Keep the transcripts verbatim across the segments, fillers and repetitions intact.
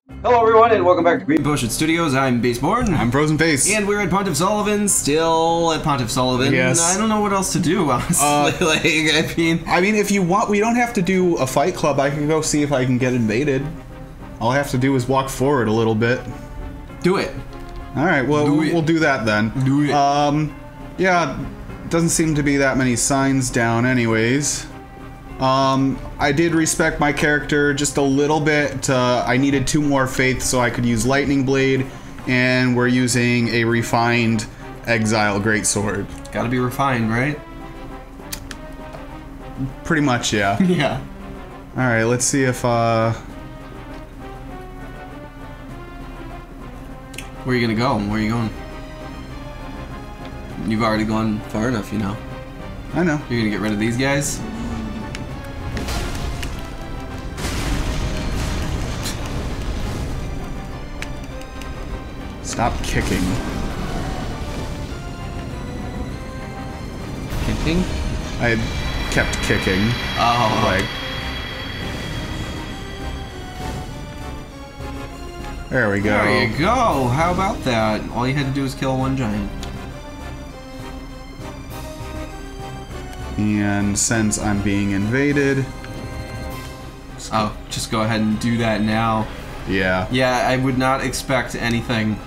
Hello everyone and welcome back to Green Potion Studios. I'm Baseborn. I'm Frozen Face. And we're at Pontiff Sullivan, still at Pontiff Sullivan. Yes. I don't know what else to do, honestly. Uh, like, I mean... I mean, if you want, we don't have to do a fight club. I can go see if I can get invaded. All I have to do is walk forward a little bit. Do it. Alright, well, do we'll do that then. Do it. Um, yeah, doesn't seem to be that many signs down anyways. Um, I did respect my character just a little bit. Uh, I needed two more faith so I could use Lightning Blade, and we're using a refined Exile Greatsword. Gotta be refined, right? Pretty much, yeah. Yeah. Alright, let's see if, uh... where are you gonna go? Where are you going? You've already gone far enough, you know. I know. You're gonna get rid of these guys? Stop kicking. Kicking? I kept kicking. Oh. Like. There we go. There you go. How about that? All you had to do was kill one giant. And since I'm being invaded... Oh, just go ahead and do that now. Yeah. Yeah, I would not expect anything.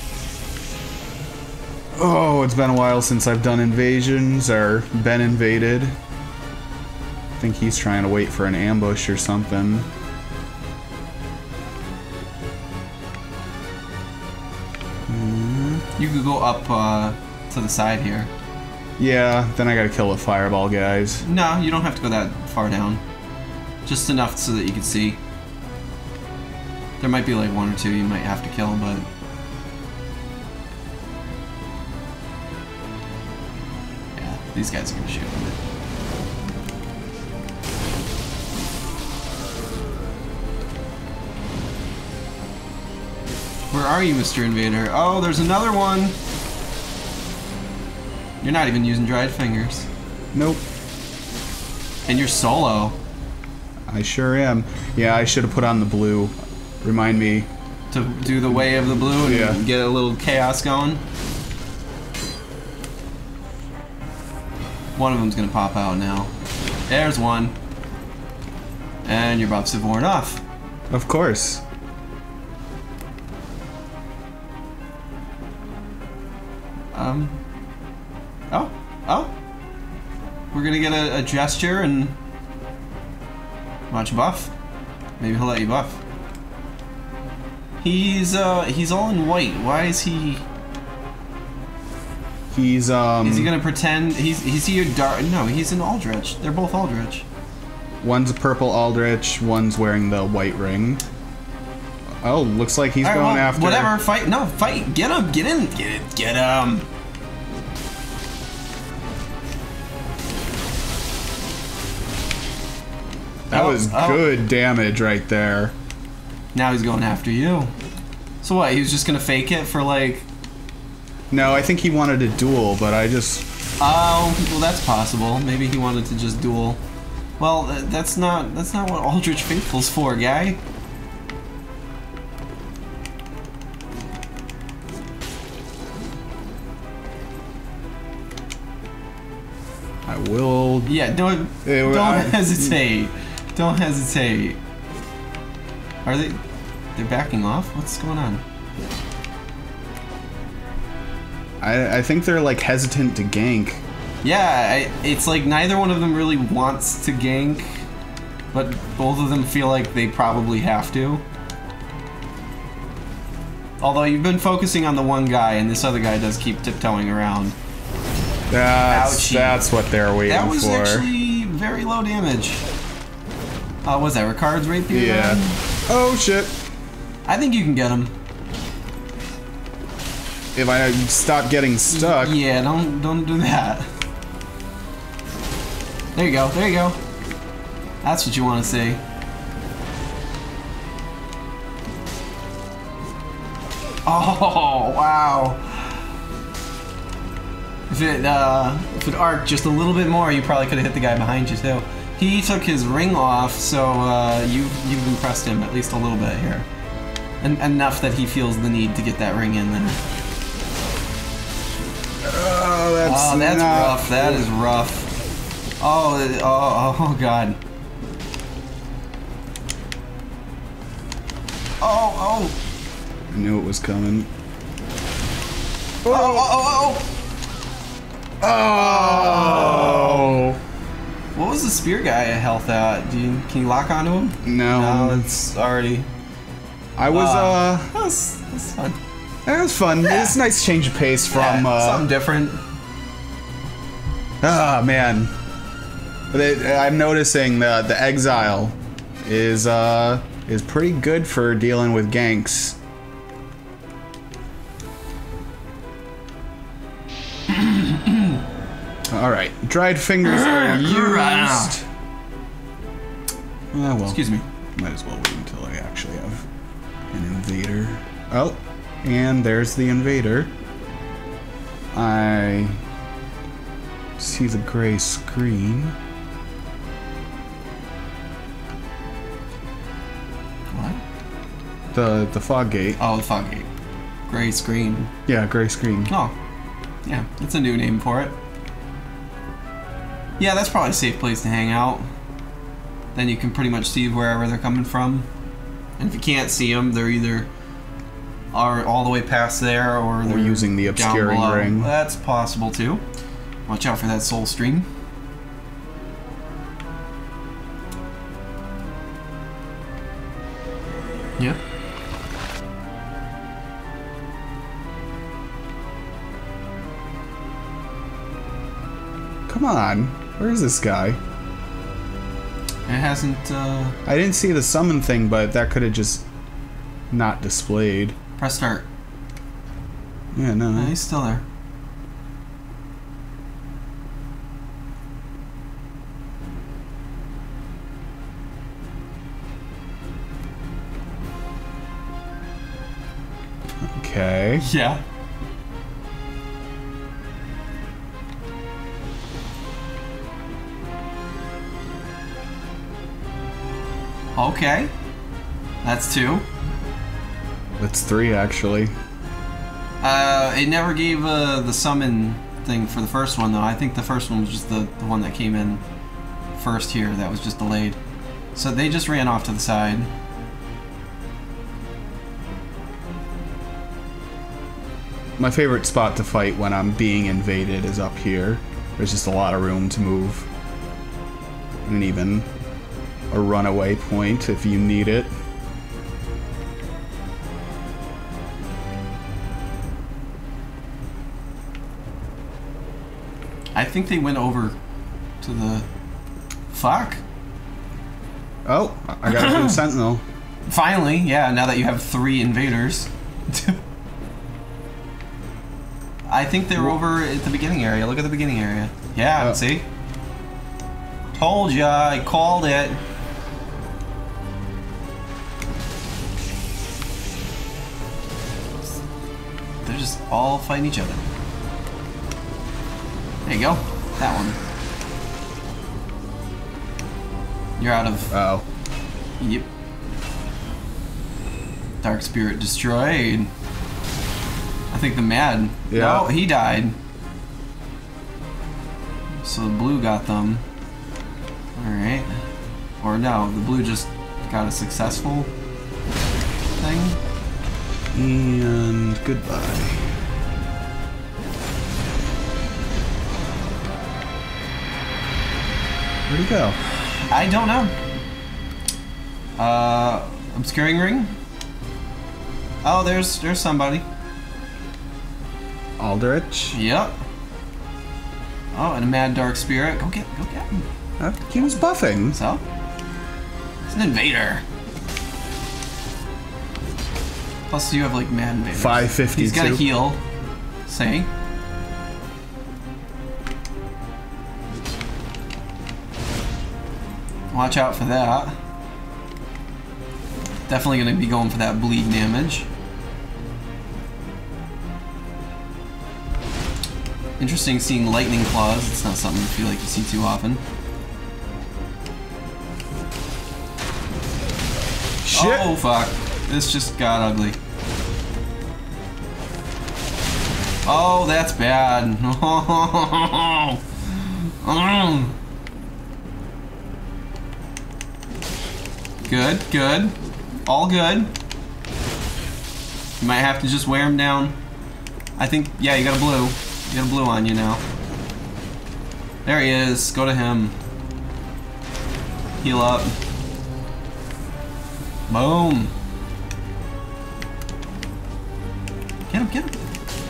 Oh, it's been a while since I've done invasions or been invaded. I think he's trying to wait for an ambush or something. You could go up uh, to the side here. Yeah, then I gotta kill the fireball guys. No, you don't have to go that far down. Just enough so that you can see. There might be like one or two you might have to kill, but... yeah, these guys are gonna shoot. Where are you, Mister Invader? Oh, there's another one! You're not even using dried fingers. Nope. And you're solo. I sure am. Yeah, I should have put on the blue. Remind me. To do the way of the blue and yeah. get a little chaos going. One of them's gonna pop out now. There's one. And your buffs have worn off. Of course. Um. Oh. Oh. We're gonna get a, a gesture and watch buff. Maybe he'll let you buff. He's uh he's all in white. Why is he? He's um. Is he gonna pretend he's he's he a dark? No, he's an Aldrich. They're both Aldrich. One's a purple Aldrich. One's wearing the white ring. Oh, looks like he's right, going well, after. Whatever. Fight. No, fight. Get him. Get in. Get it. Get him. That oh, was oh. good damage right there. Now he's going after you. So what? He was just gonna fake it for like. No, I think he wanted a duel, but I just. Oh, well, that's possible. Maybe he wanted to just duel. Well, that's not that's not what Aldrich Faithful's for, guy. I will. Yeah, don't It, don't I, hesitate. Don't hesitate. Are they? They're backing off? What's going on? I, I think they're like hesitant to gank. Yeah, I, it's like neither one of them really wants to gank, but both of them feel like they probably have to. Although you've been focusing on the one guy, and this other guy does keep tiptoeing around. That's Ouchie. That's what they're waiting for. That was for. actually very low damage. Uh, was that Ricard's rapier? Yeah. Then? Oh shit. I think you can get him. If I stop getting stuck. Yeah, don't don't do that. There you go. There you go. That's what you want to see. Oh wow! If it uh, if it arced just a little bit more, you probably could have hit the guy behind you too. He took his ring off, so uh, you you've impressed him at least a little bit here. En enough that he feels the need to get that ring in there. Oh, that's, oh, that's not rough. That is rough. Oh, oh, oh, God. Oh, oh. I knew it was coming. Oh, oh, oh, oh. oh. What was the spear guy at health at? Do you, can you lock onto him? No. No, it's already... I was, uh... uh that, was, that was fun. That was fun. Yeah. It's a nice change of pace from, yeah, uh... something different. Ah, man. But it, I'm noticing that the Exile is, uh... is pretty good for dealing with ganks. Alright, dried fingers are used. Ah, well. Excuse me. Might as well wait until I actually have an invader. Oh, and there's the invader. I see the gray screen. What? The the fog gate. Oh, the fog gate. Gray screen. Yeah, gray screen. Oh. Yeah, that's a new name for it. Yeah, that's probably a safe place to hang out. Then you can pretty much see wherever they're coming from. And if you can't see them, they're either are all the way past there or they're Or using the obscuring down below. ring. That's possible too. Watch out for that soul stream. Yeah. Come on, where is this guy? It hasn't, uh... I didn't see the summon thing, but that could have just not displayed. Press start. Yeah, no. No, he's still there. Okay. Yeah. Okay. That's two. That's three, actually. Uh, it never gave uh, the summon thing for the first one, though. I think the first one was just the, the one that came in first here. That was just delayed. So they just ran off to the side. My favorite spot to fight when I'm being invaded is up here. There's just a lot of room to move. And even a runaway point if you need it. I think they went over to the... Fuck. Oh, I got a blue sentinel. Finally, yeah, now that you have three invaders. I think they were over at the beginning area. Look at the beginning area. Yeah, oh. See? Told ya, I called it. They're just all fighting each other. There you go. That one. You're out of... Oh. Yep. Dark Spirit destroyed. I think the Mad... Yeah. No, he died. So the blue got them. Alright. Or no, the blue just got a successful thing. And goodbye. Where'd he go? I don't know. Uh, obscuring ring? Oh, there's there's somebody. Aldrich? Yep. Oh, and a Mad Dark Spirit. Go get, go get him. Uh, he was buffing. So? It's an invader. Plus, you have like Mad Invaders. five fifty-two. He's got to heal. Say. Watch out for that. Definitely going to be going for that bleed damage. Interesting seeing lightning claws. It's not something I feel like you see too often. Shit. Oh fuck. This just got ugly. Oh, that's bad. Good, good. All good. You might have to just wear him down. I think, yeah, you got a blue. You got a blue on you now. There he is. Go to him. Heal up. Boom. Get him, get him.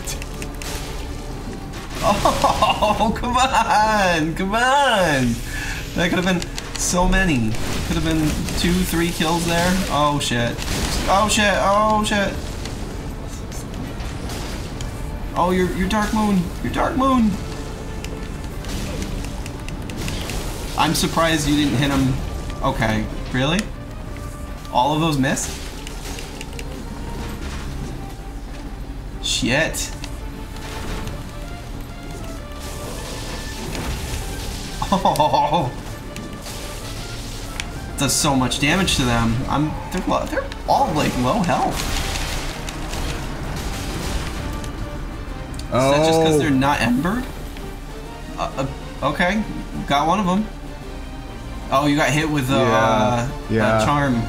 Oh, come on, come on. That could have been so many. Could have been two, three kills there. Oh, shit. Oh, shit, oh, shit. Oh, your your Dark Moon, your Dark Moon. I'm surprised you didn't hit him. Okay, really? All of those missed? Shit. Oh, does so much damage to them. I'm they're low, they're all like low health. Oh. Is that just because they're not embered? Uh, uh, okay, got one of them. Oh, you got hit with the yeah. uh, yeah. uh, charm.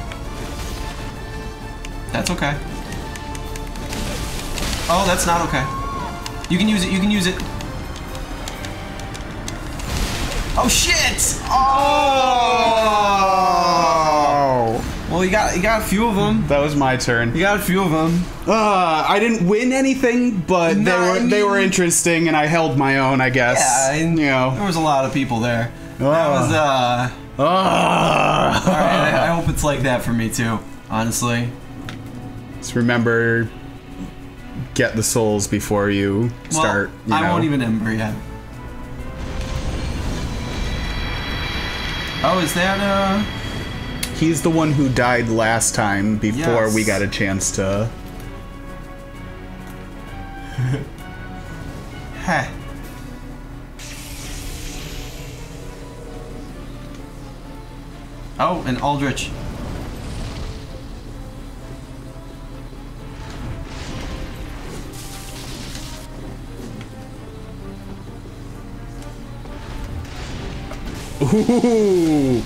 That's okay. Oh, that's not okay. You can use it. You can use it. Oh shit! Oh! Well, you got you got a few of them. That was my turn. You got a few of them. Uh, I didn't win anything, but No, they were I mean- they were interesting, and I held my own, I guess. Yeah, and you know. there was a lot of people there. That Oh. was uh. Uh, All right, I, I hope it's like that for me too. Honestly. Just remember, get the souls before you start. Well, you I know. won't even ember yet. Oh, is that uh? He's the one who died last time before Yes. we got a chance to. Heh. Oh, and Aldrich. Ooh.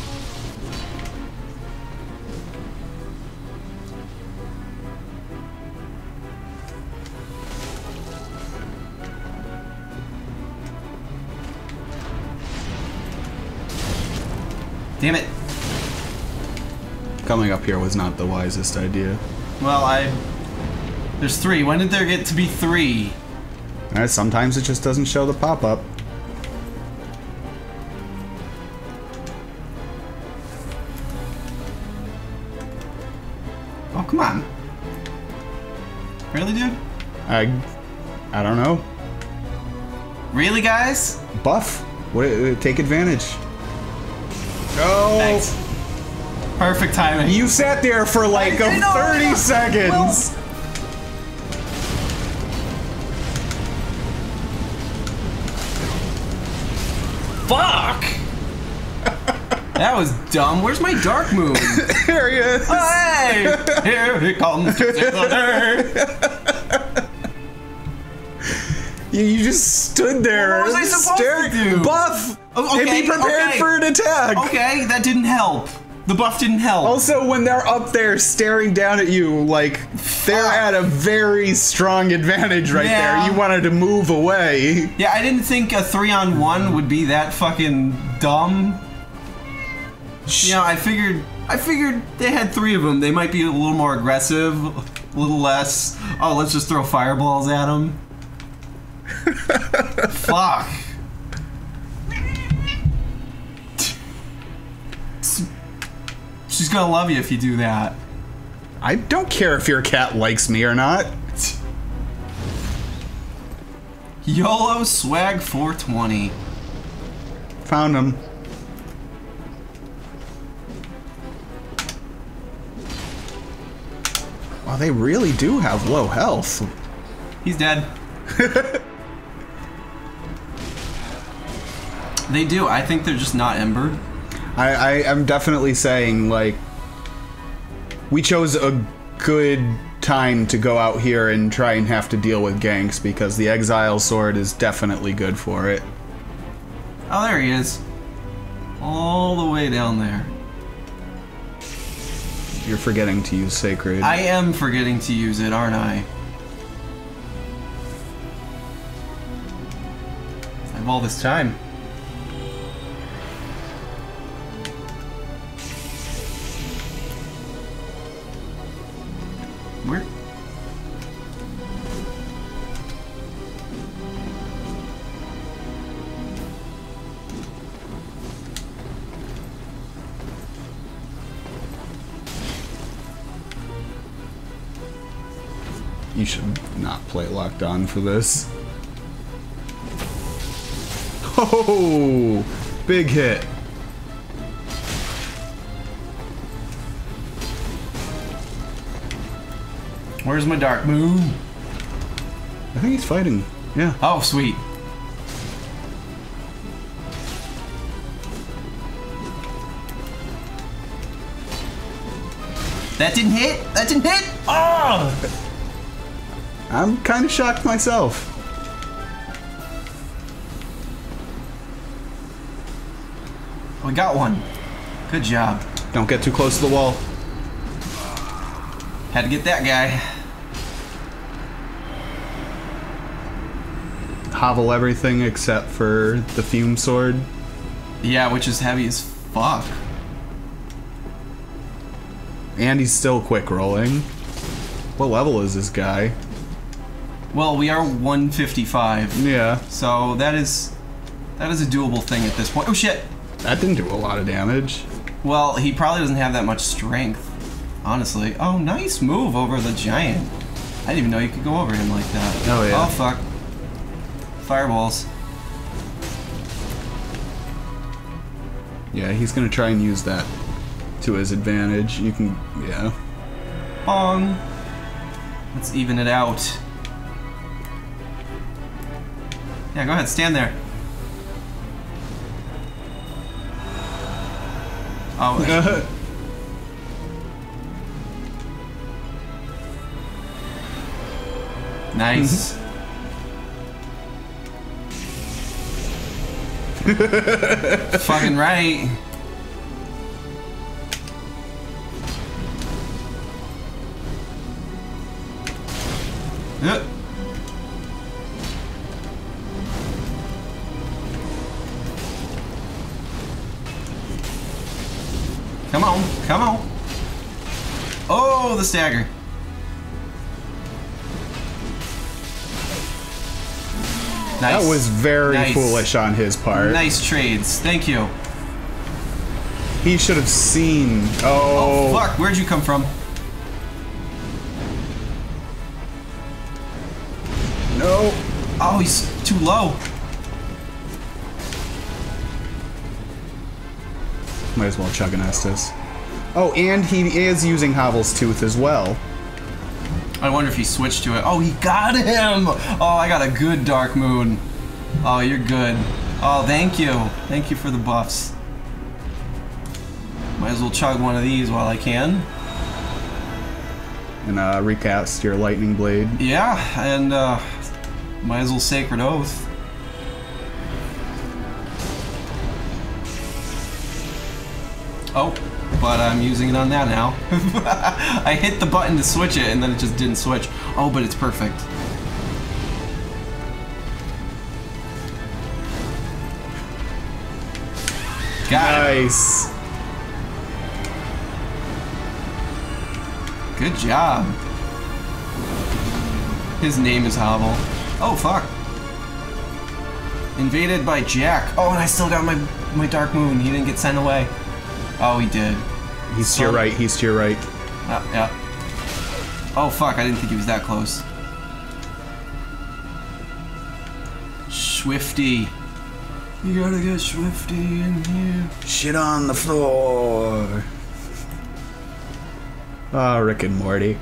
Damn it. Coming up here was not the wisest idea. Well, I. There's three. When did there get to be three? Uh, sometimes it just doesn't show the pop-up. Oh, come on. Really, dude? I, I don't know. Really, guys? Buff. What? uh, Take advantage. Oh. Thanks. Perfect timing. You sat there for like I a know, I thirty know. seconds. Fuck! That was dumb. Where's my Dark Moon? There he is. Oh, hey! Here he comes to save the day. You, you just stood there. What was I supposed to staring- do? Buff. Oh, And okay, be prepared okay. for an attack. Okay, that didn't help. The buff didn't help. Also, when they're up there staring down at you, like, they're at a very strong advantage right Yeah. there. You wanted to move away. Yeah, I didn't think a three on one would be that fucking dumb. You know, I figured, I figured they had three of them. They might be a little more aggressive, a little less. Oh, let's just throw fireballs at them. Fuck. She's gonna love you if you do that. I don't care if your cat likes me or not. YOLO Swag four twenty. Found him. Wow, they really do have low health. He's dead. They do. I think they're just not embered. I, I am definitely saying, like, we chose a good time to go out here and try and have to deal with ganks, because the Exile Sword is definitely good for it. Oh, there he is. All the way down there. You're forgetting to use Sacred. I am forgetting to use it, aren't I? I have all this time. Where? You should not play locked on for this. Oh, big hit. Where's my dark moon? I think he's fighting. Yeah. Oh, sweet. That didn't hit? That didn't hit? Oh! I'm kind of shocked myself. We got one. Good job. Don't get too close to the wall. Had to get that guy. Hovel everything except for the Fume Sword. Yeah, which is heavy as fuck. And he's still quick rolling. What level is this guy? Well, we are one fifty-five. Yeah. So that is that is a doable thing at this point. Oh shit! That didn't do a lot of damage. Well, he probably doesn't have that much strength, honestly. Oh, nice move over the giant. I didn't even know you could go over him like that. Oh yeah. Oh fuck. Fireballs. Yeah, he's gonna try and use that to his advantage. You can, yeah. Bong. Let's even it out. Yeah, go ahead, stand there. Oh. Nice. Fucking right. Yep. Come on, come on. Oh, the stagger. Nice. That was very Nice. foolish on his part. Nice trades. Thank you. He should have seen. Oh. Oh, fuck. Where'd you come from? No. Oh, he's too low. Might as well chug an Estus. Oh, and he is using Hovel's Tooth as well. I wonder if he switched to it. Oh, he got him! Oh, I got a good Dark Moon. Oh, you're good. Oh, thank you. Thank you for the buffs. Might as well chug one of these while I can. And uh, recast your Lightning Blade. Yeah, and uh, might as well Sacred Oath. Oh, but I'm using it on that now. I hit the button to switch it and then it just didn't switch. Oh, but it's perfect. Got it. Nice. Good job. His name is Hovel. Oh, fuck. Invaded by Jack. Oh, and I still got my, my Dark Moon. He didn't get sent away. Oh, he did. He's Son. to your right. He's to your right. Uh, yeah. Oh, fuck. I didn't think he was that close. Swifty. You gotta get Swifty in here. Shit on the floor. Ah, oh, Rick and Morty.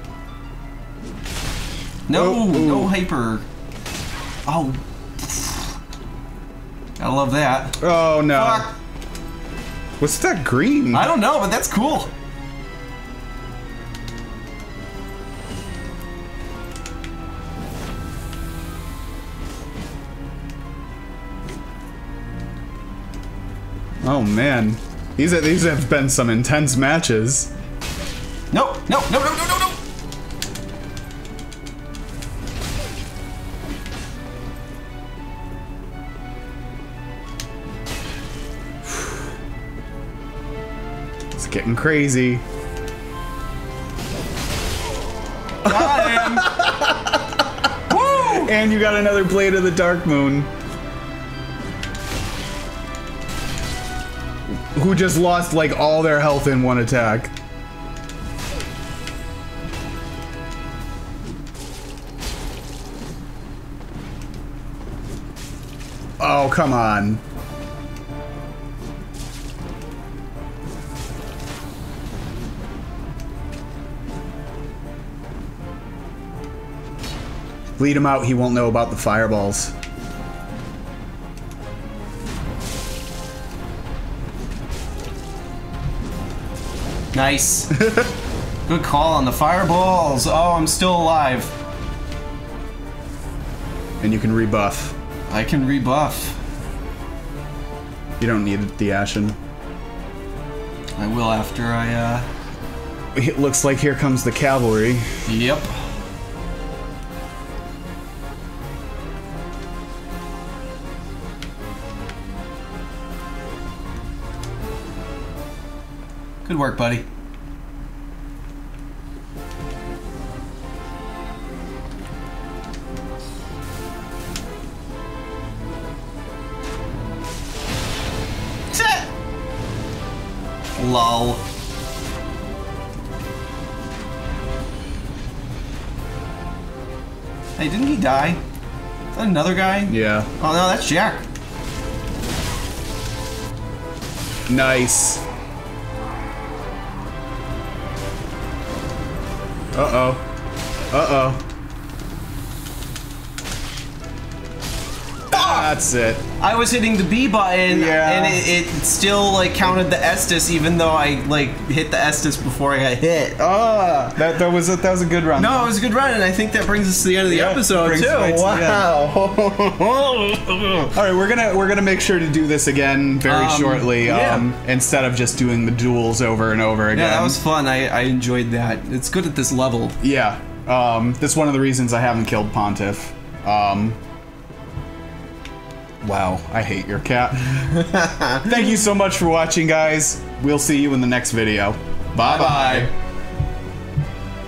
No, oh, no hyper. Oh. Gotta love that. Oh, no. Fuck. What's that green? I don't know, but that's cool. Oh man, these are, these have been some intense matches. No, no, no, no, no, no, no. It's getting crazy. Got him. Woo! And you got another Blade of the Dark Moon. Who just lost like all their health in one attack. Oh, come on. Bleed him out, he won't know about the fireballs. Nice. Good call on the fireballs. Oh, I'm still alive. And you can rebuff. I can rebuff. You don't need the Ashen. I will after I, uh... It looks like here comes the cavalry. Yep. Good work, buddy. Lol. Hey, didn't he die? Is that another guy? Yeah. Oh no, that's Jack. Nice. Uh-oh. Uh-oh. That's it. I was hitting the B button, Yeah. and it, it still like counted the Estus, even though I like hit the Estus before I got hit. Ah, that that was a, that was a good run. No, it was a good run, and I think that brings us to the end of the Yeah, episode brings too. it right to the Wow. All right, we're gonna we're gonna make sure to do this again very Um, shortly. yeah. Um, instead of just doing the duels over and over again. Yeah, that was fun. I, I enjoyed that. It's good at this level. Yeah. Um, that's one of the reasons I haven't killed Pontiff. Um. Wow, I hate your cat. Thank you so much for watching, guys. We'll see you in the next video. Bye-bye. Bye.